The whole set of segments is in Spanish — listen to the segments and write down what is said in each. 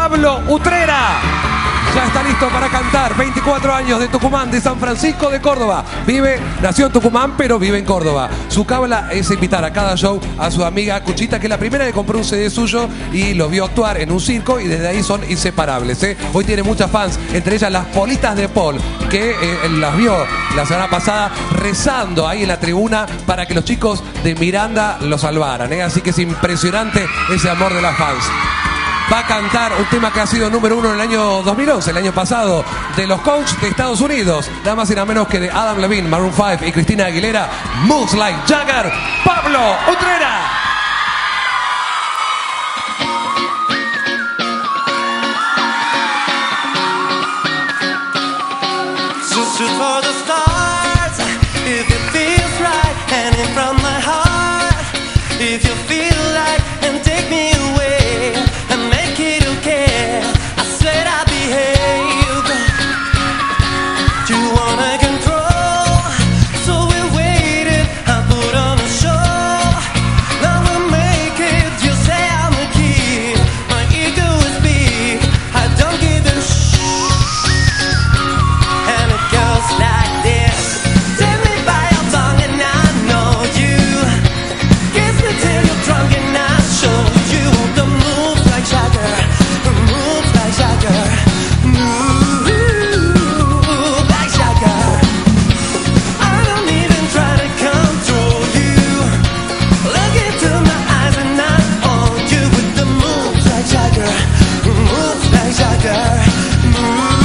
Pablo Utrera. Ya está listo para cantar. 24 años de Tucumán, de San Francisco de Córdoba. Nació en Tucumán, pero vive en Córdoba. Su cábala es invitar a cada show a su amiga Cuchita, que es la primera que compró un CD suyo y lo vio actuar en un circo, y desde ahí son inseparables. Hoy tiene muchas fans, entre ellas las Politas de Paul, que las vio la semana pasada rezando ahí en la tribuna para que los chicos de Miranda lo salvaran. Así que es impresionante ese amor de las fans. Va a cantar un tema que ha sido número 1 en el año 2011, el año pasado, de los Coach de Estados Unidos. Nada más y nada menos que de Adam Levine, Maroon 5 y Cristina Aguilera. Moves Like Jagger, Pablo Utrera. Shoot for the stars, if it feels right, and in from my heart, if you feel like, and take me away, and make it okay, I swear I'll behave. You wanna control, so we waited, I put on a show, now we'll make it, you say I'm a kid, my ego is big, I don't give a and it goes like this. Take me by your tongue and I know you. Kiss me till you're drunk and I show you the moves like Jagger, moves like Jagger, move like Jagger. I don't even try to control you. Look into my eyes and I hold you with the moves like Jagger, moves like Jagger, move.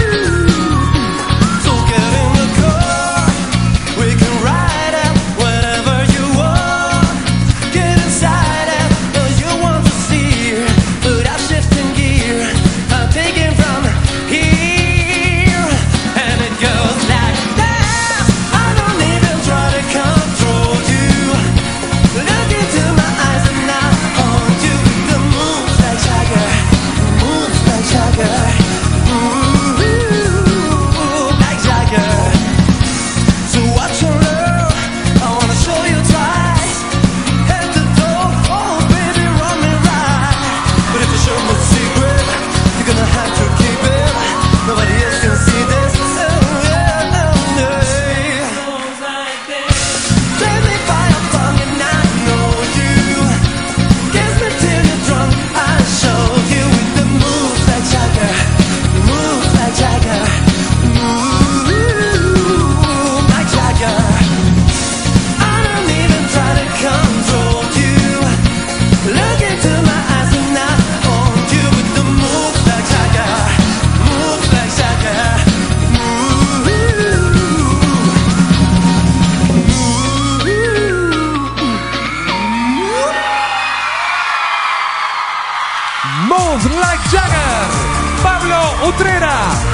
Moves Like Jagger, Pablo Utrera.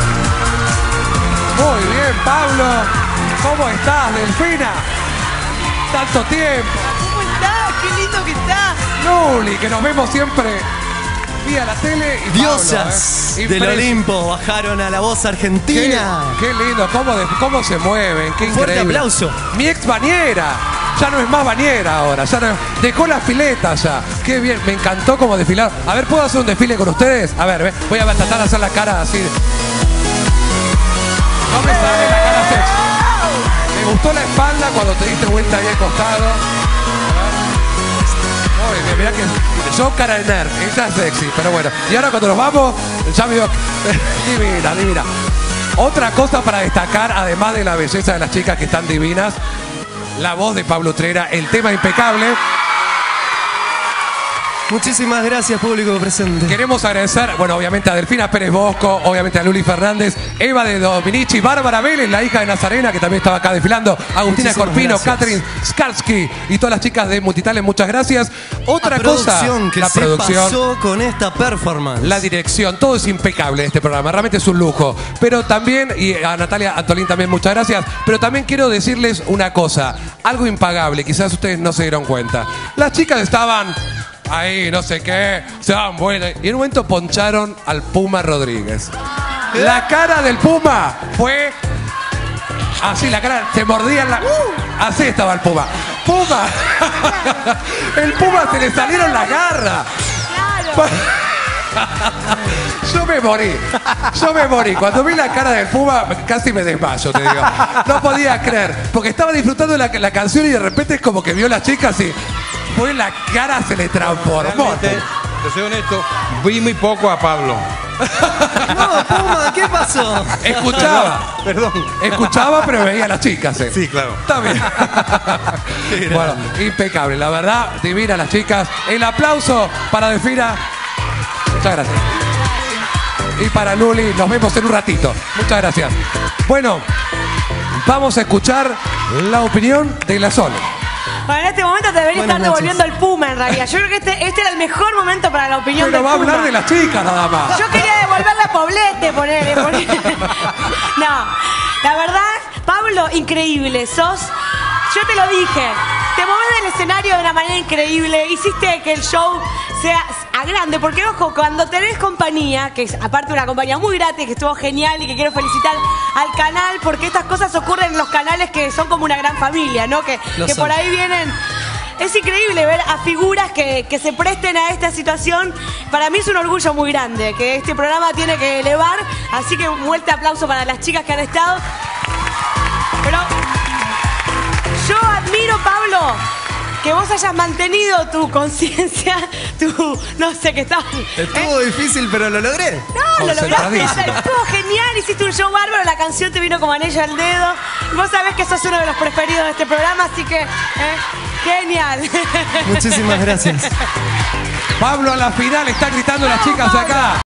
Muy bien, Pablo. ¿Cómo estás, Delfina? Tanto tiempo. ¿Cómo estás? Qué lindo que estás. Luli, que nos vemos siempre vía la tele. Y Diosas Pablo, del Olimpo bajaron a la voz argentina. Qué lindo, cómo se mueven, qué Fuerte increíble. aplauso. Mi ex bañera. Ya no es más bañera ahora, ya no, dejó las filetas ya. Qué bien, me encantó cómo desfilar. A ver, ¿puedo hacer un desfile con ustedes? A ver, voy a tratar de hacer la cara así. No me sale la cara sexy. Me gustó la espalda cuando te diste vuelta ahí al costado. A ver. Muy bien, mirá que yo cara de nerd, ella es sexy, pero bueno. Y ahora cuando nos vamos, ya me veo divina, divina. Otra cosa para destacar, además de la belleza de las chicas que están divinas, la voz de Pablo Utrera, el tema impecable. Muchísimas gracias, público presente. Queremos agradecer, bueno, obviamente a Delfina Pérez Bosco, obviamente a Luli Fernández, Eva de Dominici, Bárbara Vélez, la hija de Nazarena, que también estaba acá desfilando, Agustina Muchísimas Corpino, gracias. Catherine Skarsky y todas las chicas de Multitalent, muchas gracias. Otra cosa, Que la se producción, pasó con esta performance. la dirección, todo es impecable en este programa, realmente es un lujo. Pero también, y a Natalia Antolín también muchas gracias, pero también quiero decirles una cosa, algo impagable, quizás ustedes no se dieron cuenta. Las chicas estaban ahí, no sé qué, se daban buenas, y en un momento poncharon al Puma Rodríguez. La cara del Puma fue así, la cara, te mordían la... Así estaba el Puma. ¡Puma! El Puma se le salieron las garras. Claro. Yo me morí. Cuando vi la cara del Puma, casi me desmayo, te digo. No podía creer, porque estaba disfrutando la canción y de repente es como que vio a las chicas y fue la cara se le transformó. Realmente, te soy honesto, vi muy poco a Pablo. No, Puma, ¿qué pasó? Perdón. Escuchaba, pero veía a las chicas. Sí, claro. Está bien. Bueno, impecable. La verdad, divina las chicas. El aplauso para Delfina. Muchas gracias. Y para Luli, nos vemos en un ratito. Muchas gracias. Bueno, vamos a escuchar la opinión de la Sole. Bueno, en este momento te debería Buenas estar noches. devolviendo el Puma, en realidad. Yo creo que este era el mejor momento para la opinión Pero del va a Puma. hablar de las chicas nada más. Yo quería devolverle a Poblete, ponerle. No, la verdad, Pablo, increíble. Yo te lo dije, te movés del escenario de una manera increíble. Hiciste que el show sea a grande. Porque, ojo, cuando tenés compañía, que es aparte una compañía muy grande, que estuvo genial y que quiero felicitar al canal, porque estas cosas ocurren en los canales que son como una gran familia, ¿no? Que por ahí vienen... Es increíble ver a figuras que se presten a esta situación. Para mí es un orgullo muy grande que este programa tiene que elevar. Así que un fuerte aplauso para las chicas que han estado. Pero yo admiro, Pablo, que vos hayas mantenido tu conciencia, no sé, que estabas... Estuvo difícil, pero lo logré. No, lo lograste, Concentradísimo. estuvo genial, hiciste un show bárbaro, la canción te vino como anillo al dedo. Y vos sabés que sos uno de los preferidos de este programa, así que genial. Muchísimas gracias. Pablo a la final, está gritando las chicas de acá.